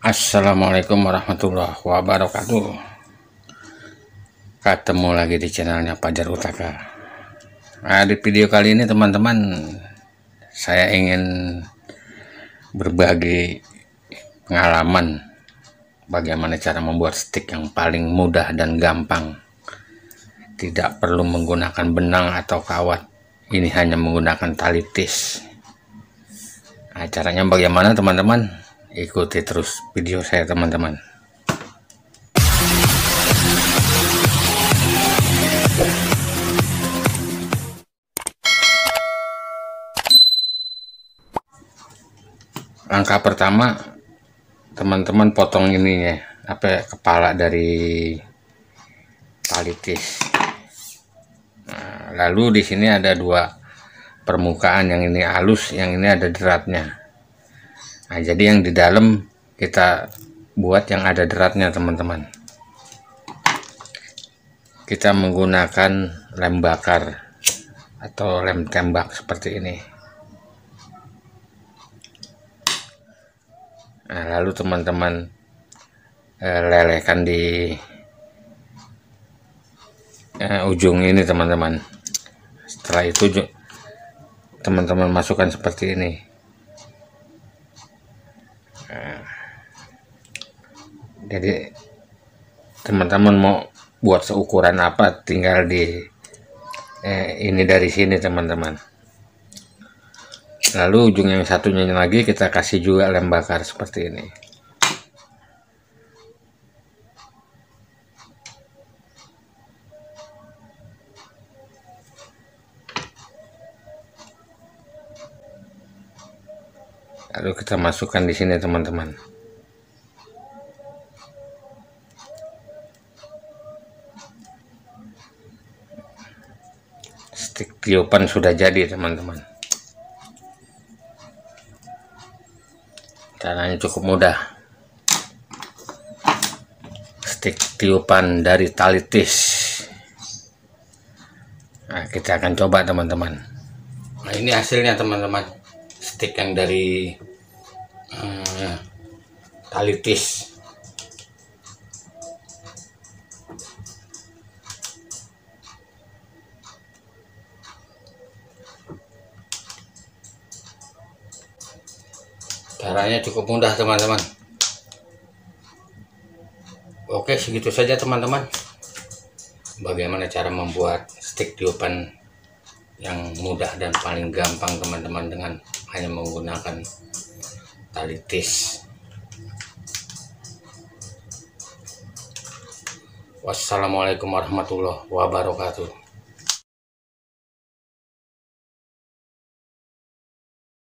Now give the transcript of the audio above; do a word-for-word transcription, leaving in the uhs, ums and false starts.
Assalamualaikum warahmatullahi wabarakatuh. Ketemu lagi di channelnya Fajar Utaka. Nah, di video kali ini teman-teman, saya ingin berbagi pengalaman bagaimana cara membuat stick yang paling mudah dan gampang. Tidak perlu menggunakan benang atau kawat. Ini hanya menggunakan tali tis. Nah, caranya bagaimana teman-teman? Ikuti terus video saya teman-teman. Langkah pertama, teman-teman potong ininya, apa kepala dari tali tis. Nah, lalu di sini ada dua permukaan, yang ini halus, yang ini ada deratnya. Nah, jadi yang di dalam kita buat yang ada deratnya teman-teman. Kita menggunakan lem bakar atau lem tembak seperti ini. Nah, lalu teman-teman eh, lelehkan di eh, ujung ini teman-teman. Setelah itu teman-teman masukkan seperti ini. Nah, jadi teman-teman mau buat seukuran apa tinggal di eh, ini dari sini teman-teman. Lalu ujung yang satunya lagi kita kasih juga lem bakar seperti ini. Lalu kita masukkan di sini teman-teman. Stik tiupan sudah jadi teman-teman. Caranya cukup mudah. Stik tiupan dari tali tis. Nah, kita akan coba teman-teman. Nah, ini hasilnya teman-teman. Stik yang dari uh, tali tis. Caranya cukup mudah teman-teman. Oke, segitu saja teman-teman. Bagaimana cara membuat stik tiupan yang mudah dan paling gampang teman-teman dengan hanya menggunakan tali tis. Wassalamualaikum warahmatullahi wabarakatuh.